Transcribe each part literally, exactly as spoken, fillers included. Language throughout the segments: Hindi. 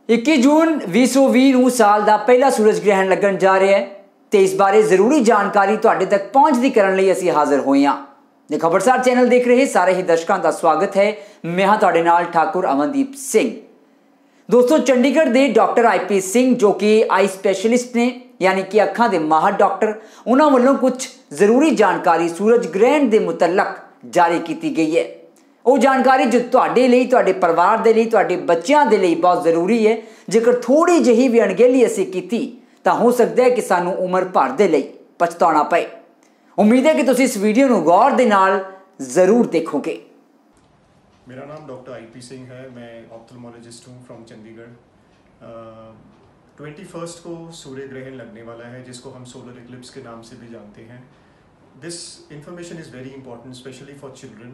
इक्की जून भी सौ भी नूं साल का पहला सूरज ग्रहण लगन जा रहा है तो इस बारे जरूरी जानकारी तुहाडे तक पहुंचती करने लई असीं हाज़र होए हां। ते खबरसार चैनल देख रहे सारे ही दर्शकों का स्वागत है। मैं हां तुहाडे नाल ठाकुर अमनदीप सिंह। दोस्तों, चंडीगढ़ के डॉक्टर आई पी सिंह जो कि आई स्पैशलिस्ट ने यानी कि अखां दे माहर डॉक्टर, उन्हां वल्लों कुछ जरूरी जानकारी सूरज ग्रहण के मुतलक जारी की गई है। वो जानकारी जो तुहाडे लई, तुहाडे परिवार दे लई, तुहाडे बच्चों दे लई बहुत जरूरी है। जेकर थोड़ी जही भी अणगहली असीं कीती तां हो सकता है कि सानू उम्र भर दे लई पछताना पए। उम्मीद है कि तुसीं इस वीडियो नू गौर दे नाल जरूर देखोगे। मेरा नाम डॉक्टर आई पी सिंह है। मैं ऑप्थेल्मोलॉजिस्ट हूँ फ्रॉम चंडीगढ़। ट्वेंटी फर्स्ट को सूर्य ग्रहण लगने वाला है, जिसको हम सोलर इक्लिप्स के नाम से भी जानते हैं। This information is very important specially for children.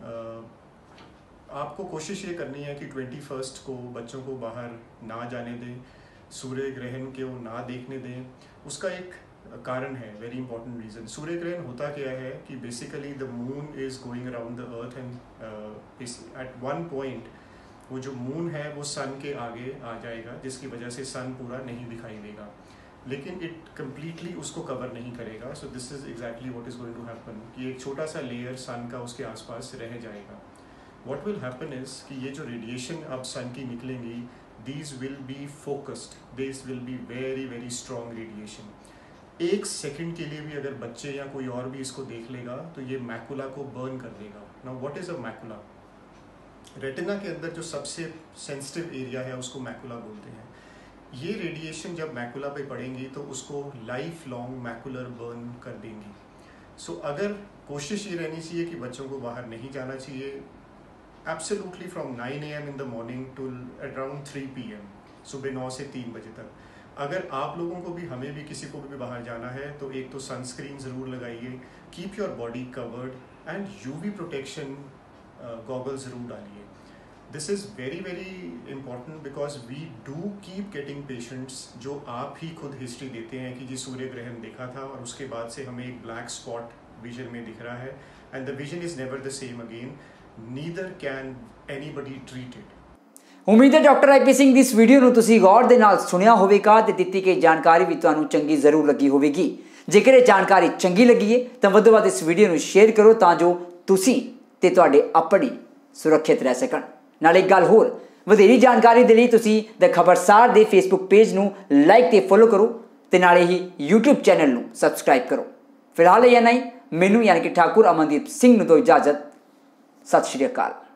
आपको कोशिश ये करनी है कि ट्वेंटी फर्स्ट को बच्चों को बाहर ना जाने दें, सूर्य ग्रहण को ना देखने दें। उसका एक कारण है, वेरी इंपॉर्टेंट रीज़न। सूर्य ग्रहण होता क्या है कि basically the moon is going around the earth and at one point वो जो मून है वो सन के आगे आ जाएगा, जिसकी वजह से सन पूरा नहीं दिखाई देगा, लेकिन इट कम्प्लीटली उसको कवर नहीं करेगा। So this is exactly what is going to happen कि एक छोटा सा लेयर सन का उसके आसपास रह जाएगा। व्हाट विल हैपन इज़ कि ये जो रेडिएशन अब सन की निकलेंगी, these will be focused, this will be very very strong radiation. एक सेकंड के लिए भी अगर बच्चे या कोई और भी इसको देख लेगा तो ये मैकुला को बर्न कर देगा। Now what is a macula? Retina के अंदर जो सबसे सेंसिटिव एरिया है उसको मैकुला बोलते हैं। ये रेडिएशन जब मैकुला पे पड़ेंगी तो उसको लाइफ लॉन्ग मैकुलर बर्न कर देंगी। सो so, अगर कोशिश ये रहनी चाहिए कि बच्चों को बाहर नहीं जाना चाहिए, absolutely from nine A M in the morning to around three P M, सुबह नौ से तीन बजे तक। अगर आप लोगों को भी, हमें भी, किसी को भी बाहर जाना है तो एक तो सनस्क्रीन ज़रूर लगाइए, keep your body covered and UV protection goggle ज़रूर डालिए। This is very very important because we do keep getting patients जो आप ही खुद हिस्ट्री देते हैं कि जी सूर्य ग्रहण देखा था और उसके बाद से हमें एक ब्लैक स्पॉट विजन में दिख रहा है and the vision is never the same again, neither can anybody treat it. उम्मीद है डॉक्टर आई पी सिंह इस वीडियो ਨੂੰ ਤੁਸੀਂ ਗੌਰ ਦੇ ਨਾਲ ਸੁਣਿਆ ਹੋਵੇਗਾ ਤੇ ਦਿੱਤੀ ਗਈ ਜਾਣਕਾਰੀ ਵੀ ਤੁਹਾਨੂੰ ਚੰਗੀ ਜ਼ਰੂਰ ਲੱਗੀ ਹੋਵੇਗੀ। ਜੇਕਰ ਇਹ ਜਾਣਕਾਰੀ ਚੰਗੀ ਲੱਗੀ ਹੈ ਤਾਂ ਵੱਧ ਤੋਂ ਵੱਧ ਇਸ ਵੀਡੀਓ ਨੂੰ ਸ਼ੇਅਰ ਕਰੋ ਤਾਂ ਜੋ ਤੁਸੀਂ ਤੇ ਤੁਹਾਡੇ ਆਪਣੀ ਸੁਰੱਖਿਅਤ ਰਹਿ ਸਕਣ। ਨਾਲ ਇੱਕ ਗੱਲ ਹੋਰ, ਵਧੇਰੀ ਜਾਣਕਾਰੀ ਦੇ ਲਈ ਤੁਸੀਂ ਦ ਖਬਰਸਾਰ ਦੇ ਫੇਸਬੁੱਕ ਪੇਜ ਨੂੰ ਲਾਈਕ ਤੇ ਫੋਲੋ ਕਰੋ ਤੇ ਨਾਲੇ ਹੀ YouTube ਚੈਨਲ ਨੂੰ ਸਬਸਕ੍ਰਾਈਬ ਕਰੋ। ਫਿਲਹਾਲ ਇਹ ਨਹੀਂ, ਮੈਨੂੰ ਯਾਨੀ ਕਿ ਠਾਕੁਰ ਅਮਨਦੀਪ ਸਿੰਘ ਨੂੰ ਦਿਓ ਇਜਾਜ਼ਤ। ਸਤਿ ਸ਼੍ਰੀ ਅਕਾਲ।